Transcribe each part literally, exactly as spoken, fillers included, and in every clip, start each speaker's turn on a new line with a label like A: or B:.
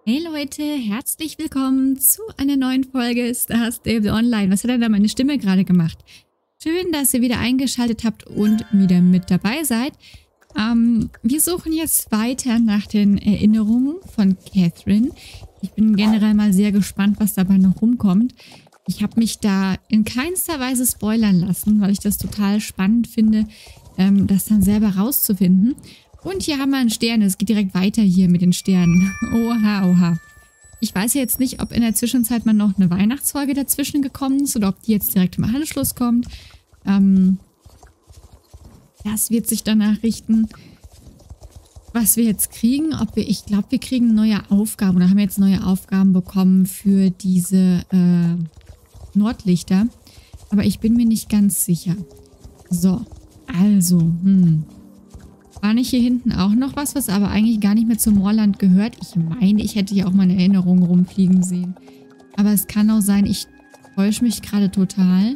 A: Hey Leute, herzlich willkommen zu einer neuen Folge Star Stable Online. Was hat denn da meine Stimme gerade gemacht? Schön, dass ihr wieder eingeschaltet habt und wieder mit dabei seid. Ähm, wir suchen jetzt weiter nach den Erinnerungen von Catherine. Ich bin generell mal sehr gespannt, was dabei noch rumkommt. Ich habe mich da in keinster Weise spoilern lassen, weil ich das total spannend finde, ähm, das dann selber rauszufinden. Und hier haben wir einen Stern. Es geht direkt weiter hier mit den Sternen. Oha, oha. Ich weiß jetzt nicht, ob in der Zwischenzeit mal noch eine Weihnachtsfolge dazwischen gekommen ist oder ob die jetzt direkt im Anschluss kommt. Ähm, das wird sich danach richten, was wir jetzt kriegen. Ob wir, ich glaube, wir kriegen neue Aufgaben oder haben jetzt neue Aufgaben bekommen für diese äh, Nordlichter. Aber ich bin mir nicht ganz sicher. So, also, hm. War nicht hier hinten auch noch was, was aber eigentlich gar nicht mehr zum Moorland gehört? Ich meine, ich hätte hier auch mal eine Erinnerung rumfliegen sehen. Aber es kann auch sein, ich täusche mich gerade total.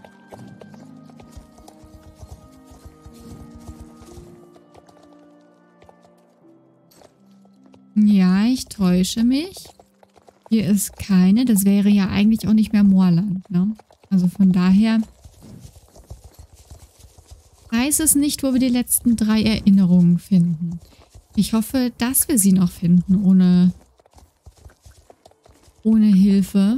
A: Ja, ich täusche mich. Hier ist keine. Das wäre ja eigentlich auch nicht mehr Moorland, ne? Also von daher weiß es nicht, wo wir die letzten drei Erinnerungen finden. Ich hoffe, dass wir sie noch finden, ohne, ohne Hilfe.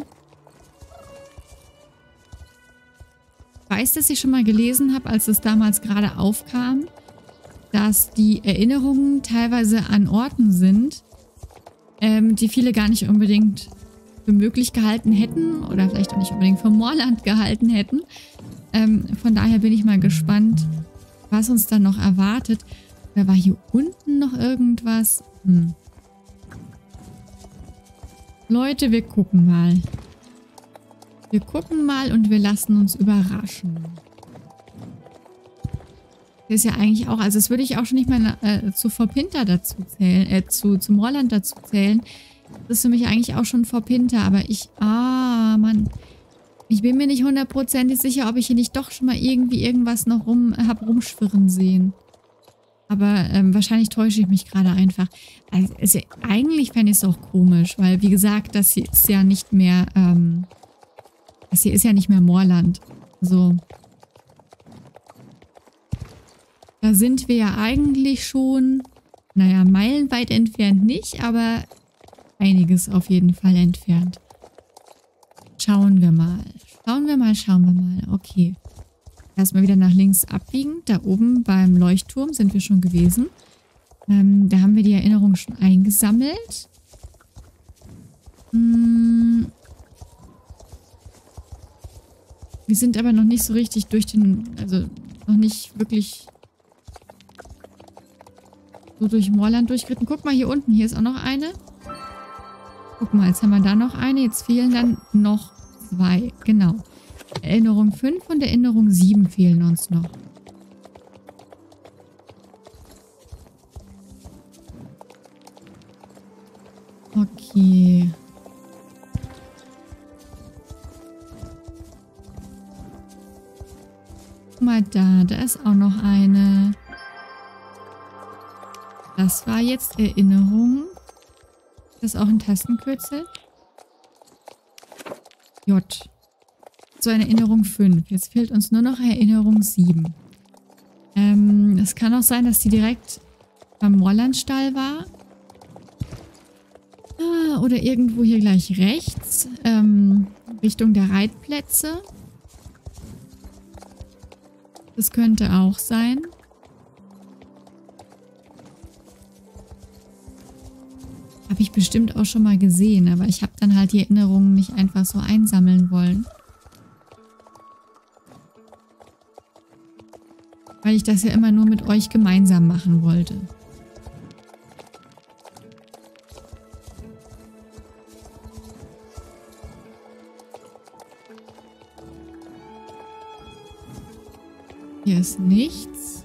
A: Ich weiß, dass ich schon mal gelesen habe, als es damals gerade aufkam, dass die Erinnerungen teilweise an Orten sind, ähm, die viele gar nicht unbedingt für möglich gehalten hätten oder vielleicht auch nicht unbedingt für Moorland gehalten hätten. Ähm, von daher bin ich mal gespannt, was uns dann noch erwartet. Oder war hier unten noch irgendwas? Hm. Leute, wir gucken mal. Wir gucken mal und wir lassen uns überraschen. Das ist ja eigentlich auch, also das würde ich auch schon nicht mehr äh, zu Vorpinter dazu zählen, äh, zu, zum Moorland dazu zählen. Das ist für mich eigentlich auch schon Vorpinter, aber ich, ah, Mann. Ich bin mir nicht hundertprozentig sicher, ob ich hier nicht doch schon mal irgendwie irgendwas noch rum, hab rumschwirren sehen. Aber ähm, wahrscheinlich täusche ich mich gerade einfach. Also, also, eigentlich fände ich es auch komisch, weil wie gesagt, das hier ist ja nicht mehr, ähm, das hier ist ja nicht mehr Moorland. So. Da sind wir ja eigentlich schon, naja, meilenweit entfernt nicht, aber einiges auf jeden Fall entfernt. Schauen wir mal. Schauen wir mal, schauen wir mal. Okay. Erstmal wieder nach links abbiegen. Da oben beim Leuchtturm sind wir schon gewesen. Ähm, da haben wir die Erinnerung schon eingesammelt. Hm. Wir sind aber noch nicht so richtig durch den, also noch nicht wirklich so durch Moorland durchgeritten. Guck mal hier unten, hier ist auch noch eine. Guck mal, jetzt haben wir da noch eine. Jetzt fehlen dann noch zwei. Genau. Erinnerung fünf und Erinnerung sieben fehlen uns noch. Okay. Guck mal da, da ist auch noch eine. Das war jetzt Erinnerung. Das ist auch ein Tastenkürzel. J. So eine Erinnerung fünf. Jetzt fehlt uns nur noch Erinnerung sieben. Ähm, es kann auch sein, dass die direkt beim Moorlandstall war. Ah, oder irgendwo hier gleich rechts. Ähm, Richtung der Reitplätze. Das könnte auch sein. Habe ich bestimmt auch schon mal gesehen, aber ich habe dann halt die Erinnerungen nicht einfach so einsammeln wollen. Weil ich das ja immer nur mit euch gemeinsam machen wollte. Hier ist nichts.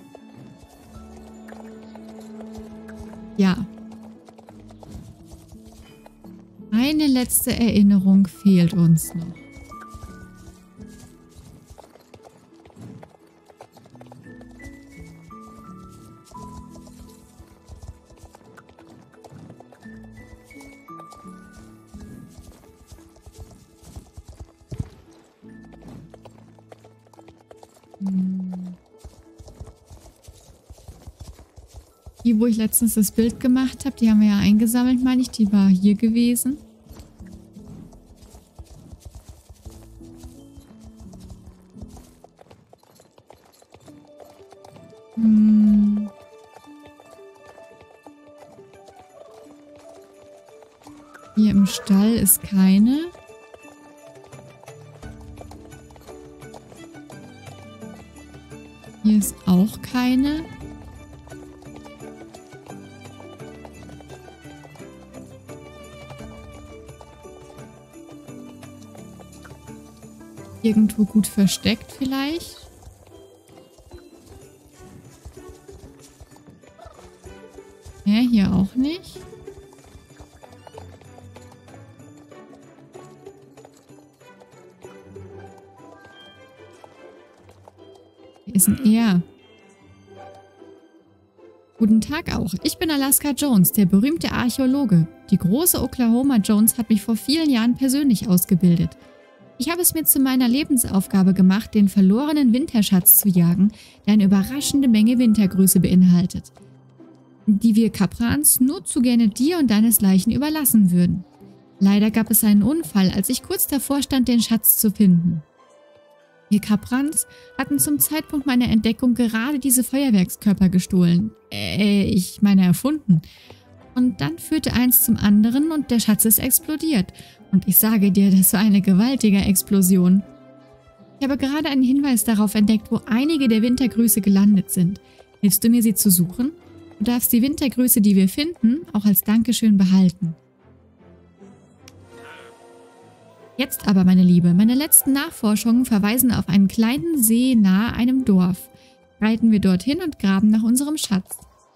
A: Ja. Eine letzte Erinnerung fehlt uns noch. Hm. Die, wo ich letztens das Bild gemacht habe, die haben wir ja eingesammelt, meine ich. Die war hier gewesen. Hm. Hier im Stall ist keine. Hier ist auch keine. Irgendwo gut versteckt vielleicht. Ja, hier auch nicht. Hier ist ein Er. Guten Tag auch. Ich bin Alaska Jones, der berühmte Archäologe. Die große Oklahoma Jones hat mich vor vielen Jahren persönlich ausgebildet. Ich habe es mir zu meiner Lebensaufgabe gemacht, den verlorenen Winterschatz zu jagen, der eine überraschende Menge Wintergröße beinhaltet, die wir Kaprans nur zu gerne dir und deines Leichen überlassen würden. Leider gab es einen Unfall, als ich kurz davor stand, den Schatz zu finden. Wir Kaprans hatten zum Zeitpunkt meiner Entdeckung gerade diese Feuerwerkskörper gestohlen. Äh, ich meine erfunden. Und dann führte eins zum anderen und der Schatz ist explodiert. Und ich sage dir, das war eine gewaltige Explosion. Ich habe gerade einen Hinweis darauf entdeckt, wo einige der Wintergrüße gelandet sind. Hilfst du mir, sie zu suchen? Du darfst die Wintergrüße, die wir finden, auch als Dankeschön behalten. Jetzt aber, meine Liebe, meine letzten Nachforschungen verweisen auf einen kleinen See nahe einem Dorf. Reiten wir dorthin und graben nach unserem Schatz.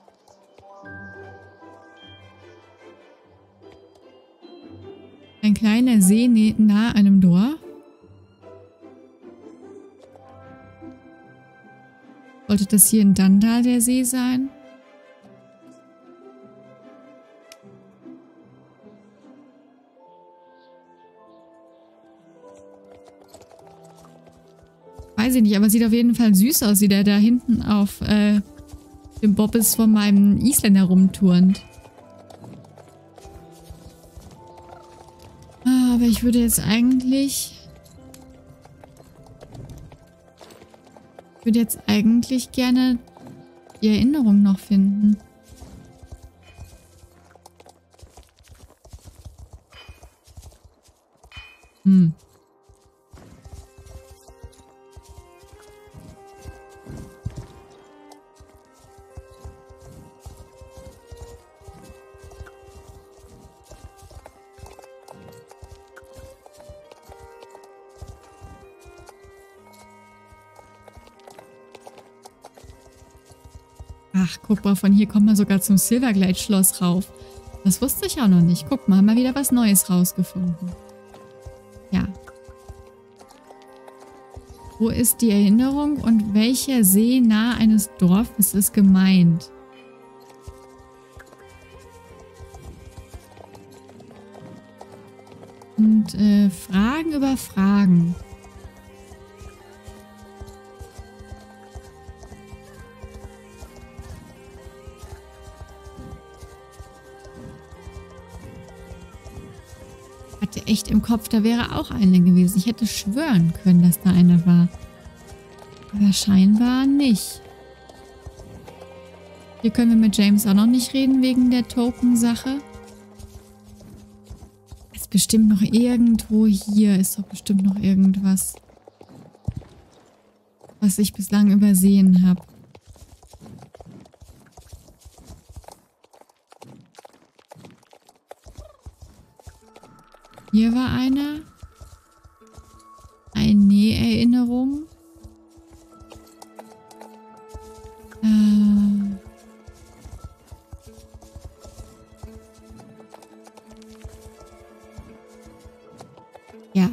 A: Ein kleiner See nahe einem Dorf. Sollte das hier in Dandal der See sein? Weiß ich nicht, aber sieht auf jeden Fall süß aus, wie der da hinten auf äh, dem Bobbes von meinem Isländer rumturnt. Ah, aber ich würde jetzt eigentlich... Ich würde jetzt eigentlich gerne die Erinnerung noch finden. Hm. Ach, guck mal, von hier kommt man sogar zum Silverglade-Schloss rauf. Das wusste ich auch noch nicht. Guck mal, haben wir wieder was Neues rausgefunden. Ja. Wo ist die Erinnerung und welcher See nahe eines Dorfes ist gemeint? Und äh, Fragen über Fragen. Hatte echt im Kopf, da wäre auch eine gewesen. Ich hätte schwören können, dass da eine war. Aber scheinbar nicht. Hier können wir mit James auch noch nicht reden wegen der Token-Sache. Ist bestimmt noch irgendwo hier. Ist doch bestimmt noch irgendwas, was ich bislang übersehen habe. Hier war einer. Eine Erinnerung. Äh. Ja.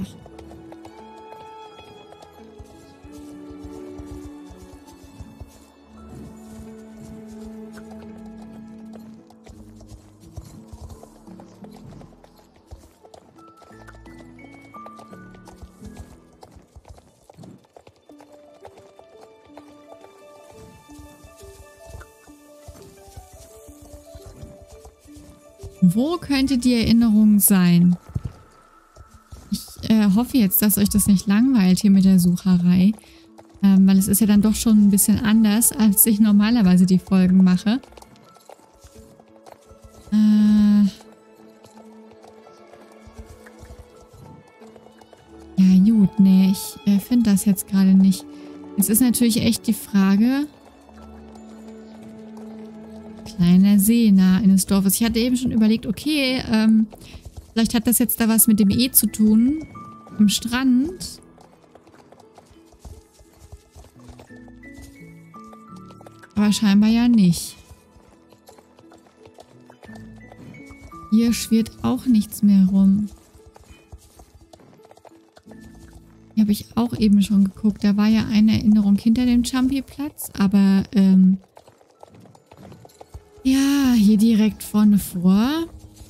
A: Wo könnte die Erinnerung sein? Ich äh, hoffe jetzt, dass euch das nicht langweilt hier mit der Sucherei. Ähm, weil es ist ja dann doch schon ein bisschen anders, als ich normalerweise die Folgen mache. Äh... Ja gut, nee, ich äh, finde das jetzt gerade nicht. Jetzt ist natürlich echt die Frage... Kleiner See nahe eines Dorfes. Ich hatte eben schon überlegt, okay, ähm, vielleicht hat das jetzt da was mit dem E zu tun. Am Strand. Aber scheinbar ja nicht. Hier schwirrt auch nichts mehr rum. Hier habe ich auch eben schon geguckt. Da war ja eine Erinnerung hinter dem Jumpy-Platz, aber ähm, ja, hier direkt vorne vor.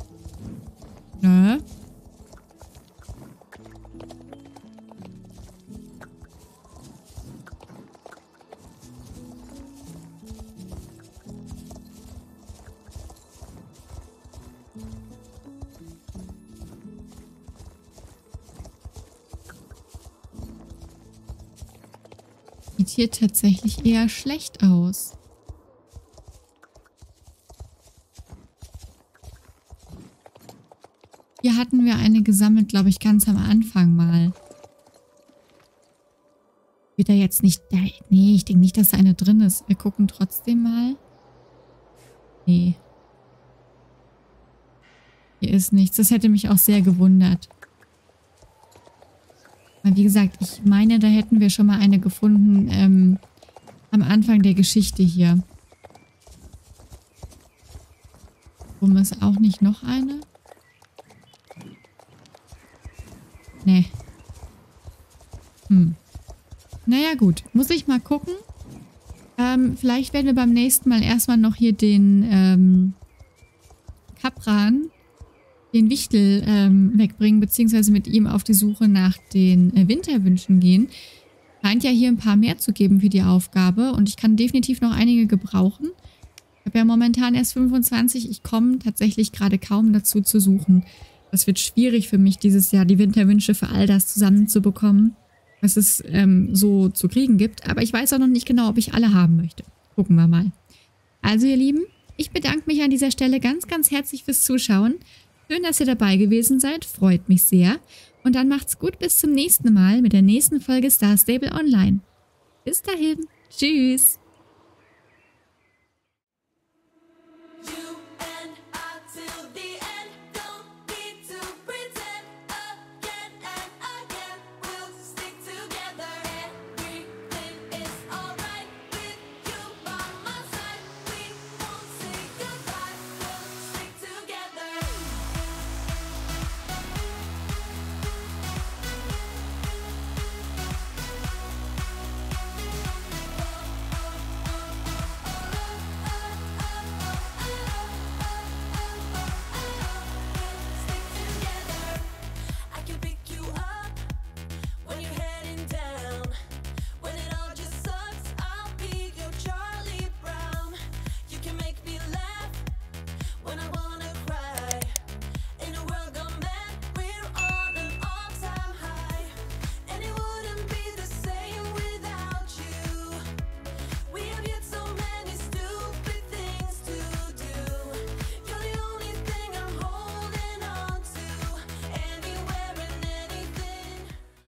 A: Ne? Sieht hier tatsächlich eher schlecht aus. Hier hatten wir eine gesammelt, glaube ich, ganz am Anfang mal. Wird da jetzt nicht... Nee, ich denke nicht, dass da eine drin ist. Wir gucken trotzdem mal. Nee. Hier ist nichts. Das hätte mich auch sehr gewundert. Weil wie gesagt, ich meine, da hätten wir schon mal eine gefunden ähm, am Anfang der Geschichte hier. Warum ist auch nicht noch eine? Nee. Hm. Naja gut, muss ich mal gucken. Ähm, vielleicht werden wir beim nächsten Mal erstmal noch hier den ähm, Kapran, den Wichtel ähm, wegbringen, beziehungsweise mit ihm auf die Suche nach den äh, Winterwünschen gehen. Scheint ja hier ein paar mehr zu geben für die Aufgabe und ich kann definitiv noch einige gebrauchen. Ich habe ja momentan erst fünfundzwanzig. Ich komme tatsächlich gerade kaum dazu zu suchen. Das wird schwierig für mich dieses Jahr, die Winterwünsche für all das zusammenzubekommen, was es ähm, so zu kriegen gibt. Aber ich weiß auch noch nicht genau, ob ich alle haben möchte. Gucken wir mal. Also ihr Lieben, ich bedanke mich an dieser Stelle ganz, ganz herzlich fürs Zuschauen. Schön, dass ihr dabei gewesen seid. Freut mich sehr. Und dann macht's gut bis zum nächsten Mal mit der nächsten Folge Star Stable Online. Bis dahin. Tschüss.